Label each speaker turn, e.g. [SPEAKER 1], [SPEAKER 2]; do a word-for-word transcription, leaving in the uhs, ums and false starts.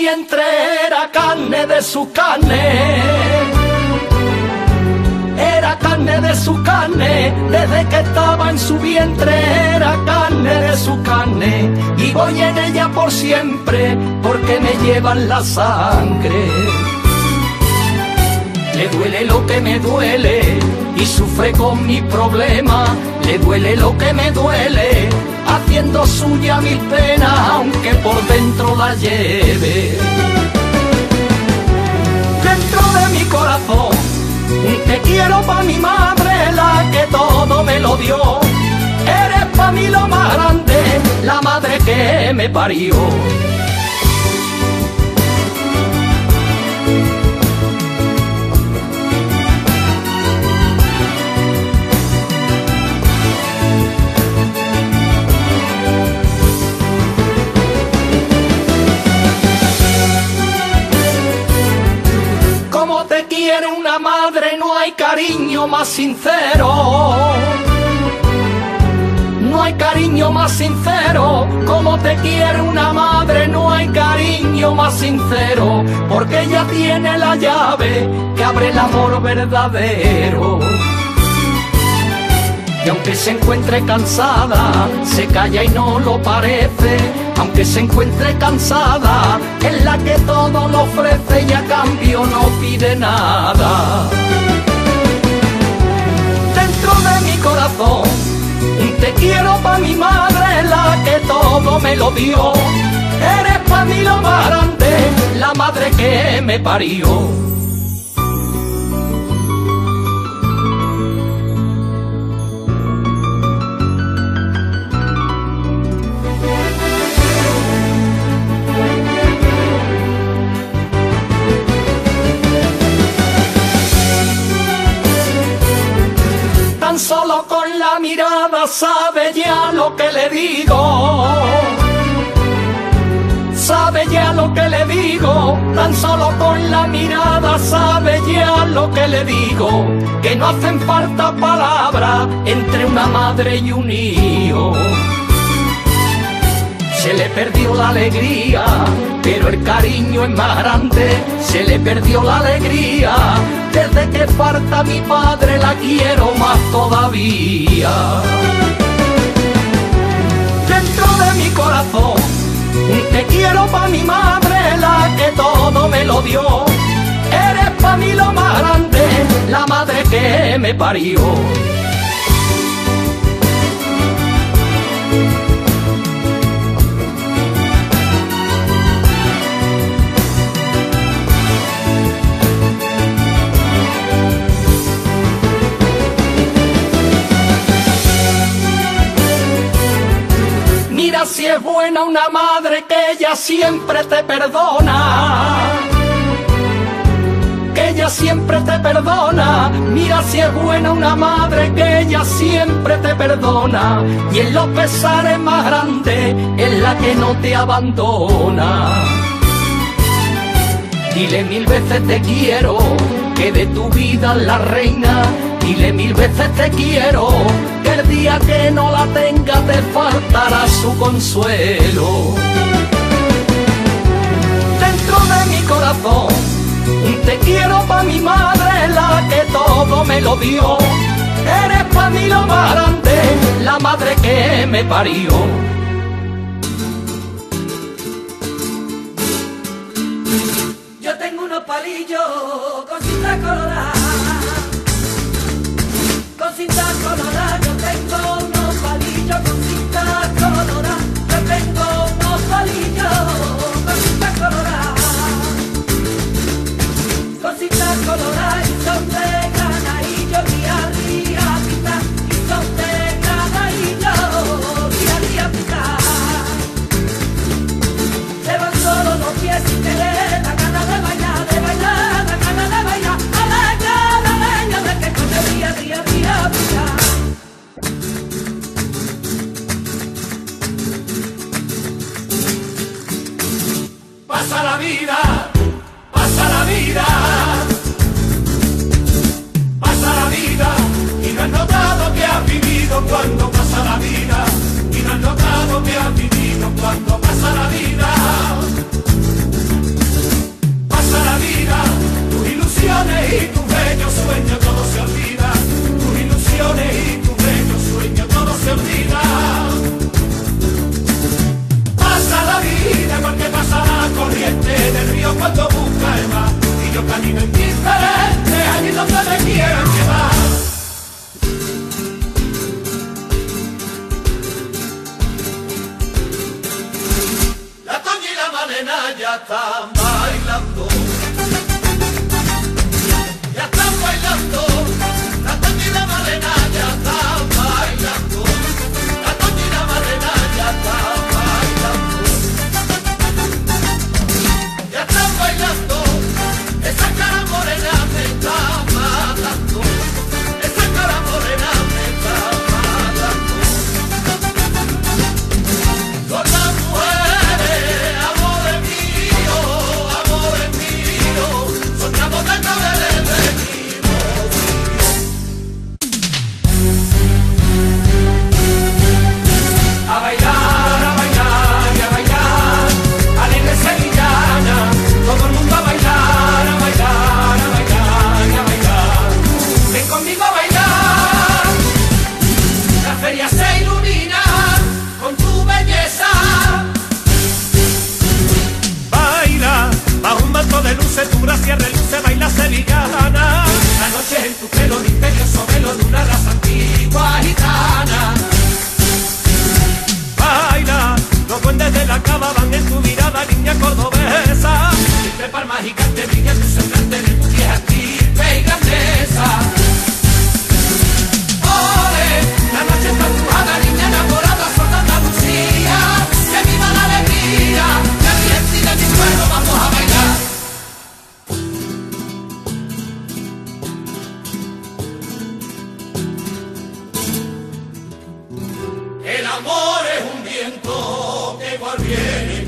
[SPEAKER 1] vientre era carne de su carne, era carne de su carne, desde que estaba en su vientre era carne de su carne, y voy en ella por siempre porque me llevan la sangre. Le duele lo que me duele y sufre con mi problema, le duele lo que me duele, haciendo suya mis penas, aunque por dentro la lleve. Dentro de mi corazón, un te quiero pa' mi madre, la que todo me lo dio. Eres pa' mí lo más grande, la madre que me parió. Quiere una madre, no hay cariño más sincero, no hay cariño más sincero, como te quiere una madre, no hay cariño más sincero, porque ella tiene la llave que abre el amor verdadero. Y aunque se encuentre cansada, se calla y no lo parece. Aunque se encuentre cansada, es la que todo lo ofrece y a cambio no pide nada. Dentro de mi corazón, un te quiero pa' mi madre, la que todo me lo dio. Eres pa' mí lo más grande, la madre que me parió. Solo con la mirada sabe ya lo que le digo, sabe ya lo que le digo, tan solo con la mirada sabe ya lo que le digo, que no hacen falta palabras entre una madre y un hijo. Se le perdió la alegría, pero el cariño es más grande. Se le perdió la alegría, desde que falta mi padre la quiero más todavía. Dentro de mi corazón, un te quiero pa' mi madre, la que todo me lo dio. Eres pa' mí lo más grande, la madre que me parió. Si es buena una madre, que ella siempre te perdona, que ella siempre te perdona. Mira si es buena una madre, que ella siempre te perdona, y en los pesares más grandes es la que no te abandona. Dile mil veces te quiero, que de tu vida es la reina. Dile mil veces te quiero, que el día que no la tenga te faltará su consuelo. Dentro de mi corazón, un te quiero pa' mi madre, la que todo me lo dio. Eres pa' mí lo más grande, la madre que me parió.
[SPEAKER 2] Yo tengo unos palillos con cinta colorada, con cinta colorada. Yo tengo unos palillos con cinta colorada. Yo tengo unos palillos con cinta colorada, con cinta colorada, y son de granadillo, día a día pintar, y son de granadillo, día a día pintar. Se van solo los pies sin querer, la gana de bailar, de bailar, la gana de bailar, a la leña, a la leña, de que coge día, día, día, día.
[SPEAKER 1] Pasa la vida, pasa la vida, pasa la vida, y no has notado que has vivido cuando pasa la vida, y no has notado que has vivido cuando pasa la vida.
[SPEAKER 3] amor es un viento que igual viene